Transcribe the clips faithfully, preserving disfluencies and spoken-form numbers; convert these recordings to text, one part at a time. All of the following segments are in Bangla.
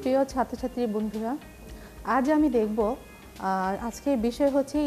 প্রিয় ছাত্রছাত্রী বন্ধুরা, আজ আমি দেখব আজকের বিষয় হচ্ছে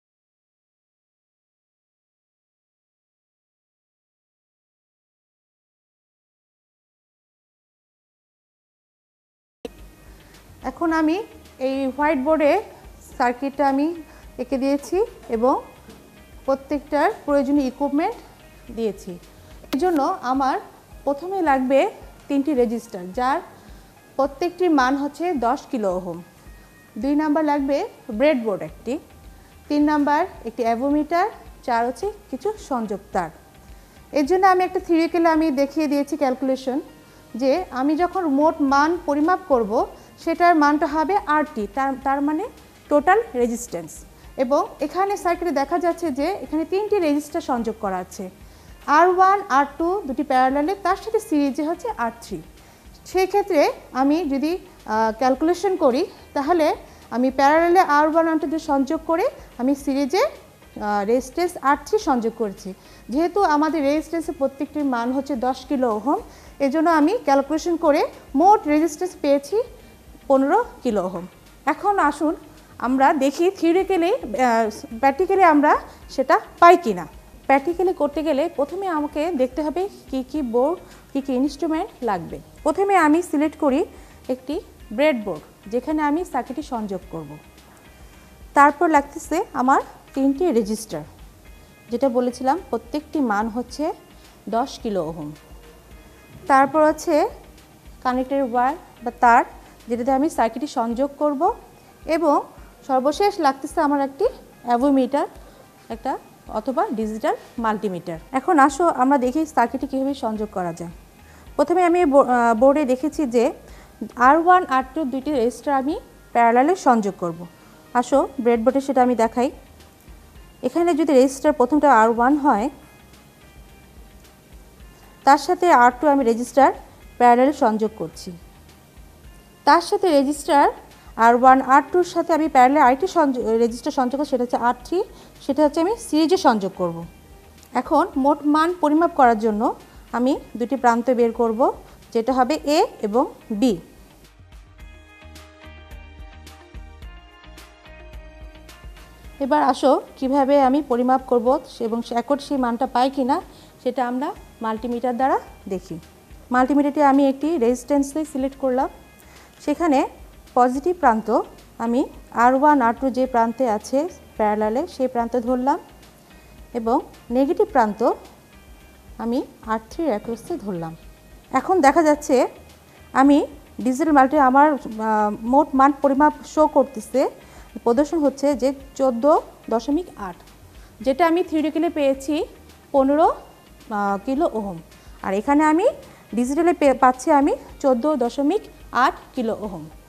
এখন আমি এই হোয়াইট বোর্ডে সার্কিটটা আমি এঁকে দিয়েছি এবং প্রত্যেকটার প্রয়োজনীয় ইকুইপমেন্ট দিয়েছি। এর জন্য আমার প্রথমে লাগবে তিনটি রেজিস্টার, যার প্রত্যেকটির মান হচ্ছে দশ কিলো ওহম। দুই নাম্বার লাগবে ব্রেডবোর্ড একটি, তিন নাম্বার একটি অ্যাভোমিটার, চার হচ্ছে কিছু সংযোগ তার। এর জন্য আমি একটা থিওরিক্যালি আমি দেখিয়ে দিয়েছি ক্যালকুলেশন, যে আমি যখন মোট মান পরিমাপ করব সেটার মানটা হবে আরটি, তার তার মানে টোটাল রেজিস্ট্যান্স। এবং এখানে সার্কিটে দেখা যাচ্ছে যে এখানে তিনটি রেজিস্টার সংযোগ করা আছে, আর ওয়ান আর টু দুটি প্যারালালে, তার সাথে সিরিজে হচ্ছে আর থ্রি। সেই ক্ষেত্রে আমি যদি ক্যালকুলেশন করি তাহলে আমি প্যারালালে আর ওয়ান আর টু সংযোগ করে আমি সিরিজে রেজিস্ট্যান্স আর থ্রি সংযোগ করেছি। যেহেতু আমাদের রেজিস্ট্যান্সের প্রত্যেকটির মান হচ্ছে দশ কিলো ওহম, এজন্য আমি ক্যালকুলেশন করে মোট রেজিস্ট্যান্স পেয়েছি পনেরো কিলো ওহম। এখন আসুন আমরা দেখি থিওরিক্যালি প্র্যাকটিক্যালি আমরা সেটা পাই কি না। প্র্যাকটিক্যালি করতে গেলে প্রথমে আমাকে দেখতে হবে কি কি বোর্ড, কি কি ইনস্ট্রুমেন্ট লাগবে। প্রথমে আমি সিলেক্ট করি একটি ব্রেডবোর্ড, যেখানে আমি সার্কিটটি সংযোগ করব। তারপর লাগতেছে আমার তিনটি রেজিস্টার, যেটা বলেছিলাম প্রত্যেকটি মান হচ্ছে দশ কিলো ওহম। তারপর আছে কানেক্টর ওয়্যার বা তার, যেটাতে আমি সার্কিটটি সংযোগ করব। এবং সর্বশেষ লাগতেছে আমার একটি অ্যাভোমিটার একটা অথবা ডিজিটাল মাল্টিমিটার। এখন আসো আমরা দেখি সার্কিটটি কীভাবে সংযোগ করা যায়। প্রথমে আমি বোর্ডে দেখেছি যে আর ওয়ান আর টু দুইটি রেজিস্টার আমি প্যারালালে সংযোগ করব। আসো ব্রেডবোর্ডে সেটা আমি দেখাই। এখানে যদি রেজিস্টার প্রথমটা আর ওয়ান হয়, তার সাথে আর টু আমি রেজিস্টার প্যারালালে সংযোগ করছি। তার সাথে রেজিস্টার আর ওয়ান আর টুর সাথে আমি প্যারালালে আরেকটি সংযোগ রেজিস্টার সংযোগ করব, সেটা হচ্ছে আর থ্রি, সেটা হচ্ছে আমি সিরিজে সংযোগ করব। এখন মোট মান পরিমাপ করার জন্য আমি দুটি প্রান্ত বের করব, যেটা হবে এ এবং বি। এবার আসো কিভাবে আমি পরিমাপ করব এবং একট সেই মানটা পাই কিনা সেটা আমরা মাল্টিমিটার দ্বারা দেখি। মাল্টিমিটারটি আমি একটি রেজিস্ট্যান্সে সিলেক্ট করলাম। সেখানে পজিটিভ প্রান্ত আমি আর ওয়ান আর টু যে প্রান্তে আছে প্যারালালে সেই প্রান্তে ধরলাম, এবং নেগেটিভ প্রান্ত আমি আর থ্রির অ্যাক্রসে ধরলাম। এখন দেখা যাচ্ছে আমি ডিজিটাল মাল্টি আমার মোট মান পরিমাপ শো করতেছে, প্রদর্শন হচ্ছে যে চোদ্দো দশমিক আট, যেটা আমি থিওরিক্যালি পেয়েছি পনেরো কিলো ওহম। আর এখানে আমি ডিজিটালে পাচ্ছি আমি চোদ্দো দশমিক আট কিলো ওহম।